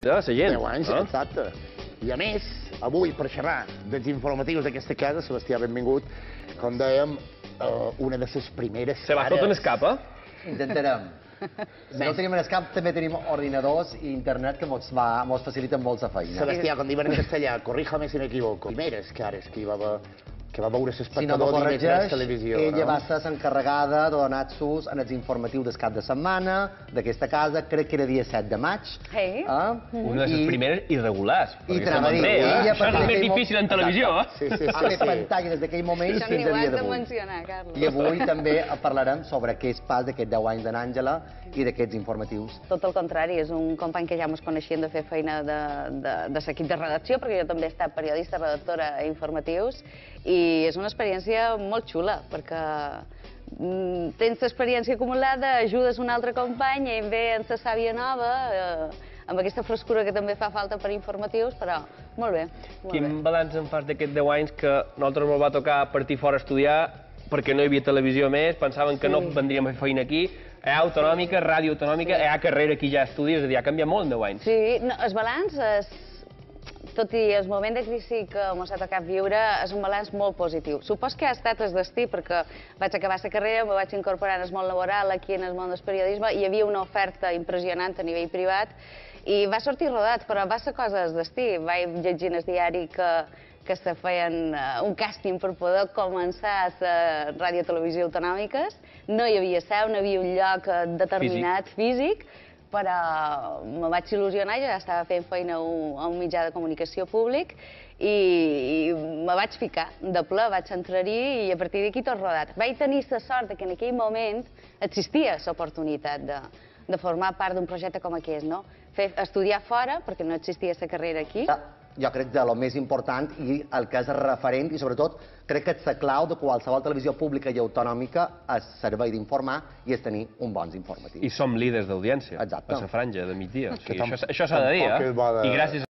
De la gent. 10 anys, exacte. I a més, avui, per xerrar dels informatius d'aquesta casa, Sebastià, benvingut, com dèiem, una de les primeres Se va tot en escapa? Intentarem. Si no tenim en escap, també tenim ordinadors i internet que mos faciliten molt la feina. Sebastià, com diuen en castellà, corríjame si m'equivoco. Primeres cares que va veure Si no me l'espectador corregeix, televisió. ella va ser l'encarregada de donar-nos en els informatius del cap de setmana d'aquesta casa, crec que era dia 7 de maig. Una de les primeres irregulars. I t'anava a dir, això és el més difícil en televisió, Ha fet pantalla des d'aquell moment Això fins ni a ho dia has de d'avui. mencionar, Carlos. I avui també parlarem sobre què es pas d'aquests 10 anys d'en Àngela i d'aquests informatius. Tot el contrari, és un company que ja ens coneixien de fer feina de l'equip de redacció, perquè jo també he estat periodista, redactora a informatius, i és una experiència molt xula, perquè tens l'experiència acumulada, ajudes un altre company i ve en la sàvia nova, amb aquesta frescura que també fa falta per informatius, però molt bé. Quin balanç en fas d'aquests 10 anys que a nosaltres ens va tocar partir fora a estudiar perquè no hi havia televisió més, pensaven que no vendríem a fer feina aquí, hi ha autonòmica, ràdio autonòmica, hi ha carrera aquí ja estudis, és a dir, ha canviat molt en 10 anys. Sí, el balanç és... Tot i el moment de crisi que ens ha tocat viure, és un balanç molt positiu. Supos que ha estat el destí, perquè vaig acabar la carrera, me vaig incorporar en el món laboral, aquí en el món del periodisme, i hi havia una oferta impressionant a nivell privat, i va sortir rodat, però va ser cosa del destí. Vaig llegir en el diari que se feien un càsting per poder començar a les ràdio i televisió autonòmiques. No hi havia seu, no hi havia un lloc determinat físic, però me vaig il·lusionar, jo ja estava fent feina a un mitjà de comunicació públic i me vaig ficar de ple, vaig entrar-hi i a partir d'aquí tot rodat. Vaig tenir la sort que en aquell moment existia l'oportunitat de formar part d'un projecte com aquest, no? Estudiar fora, perquè no existia la carrera aquí. Jo crec que el més important i el que és referent, i sobretot crec que és la clau de qualsevol televisió pública i autonòmica és servei d'informar i és tenir un bons informatius. I som líders d'audiència, Exacte. a la franja de migdia. Això s'ha de dir, eh? I gràcies